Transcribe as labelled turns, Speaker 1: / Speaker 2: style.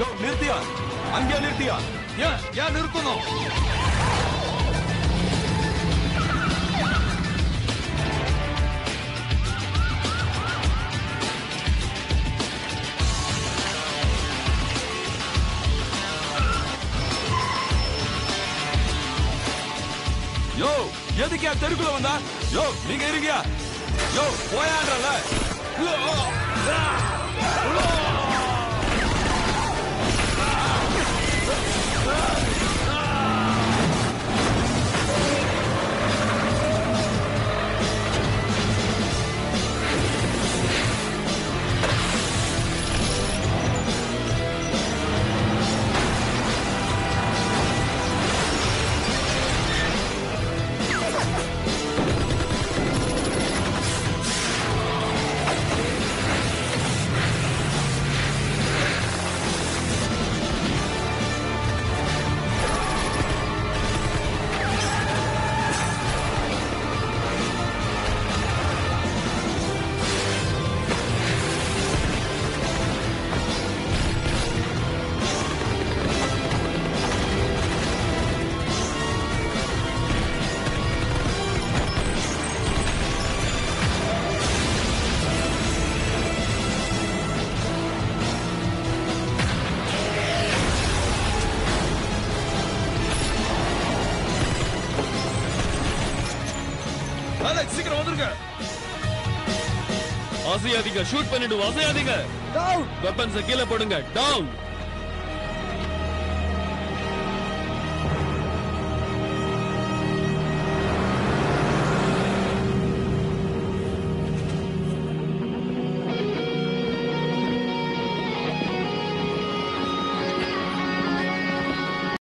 Speaker 1: யோ நிறுத்தியா, அங்கே நிறுத்தியா?
Speaker 2: ஏன் நிறுத்தணும்?
Speaker 1: யோ எதுக்கியா தெருக்குள்ள வந்தா? யோ நீங்க இருக்கியா? யோ போயான்றல.
Speaker 2: சீக்கிரம் வந்துருங்க.
Speaker 3: அசையாதீங்க, ஷூட் பண்ணிடுவோம். அசையாதீங்க.
Speaker 4: டவுன்.
Speaker 3: வெப்பன்ஸ் கீழே போடுங்க. டவுன்.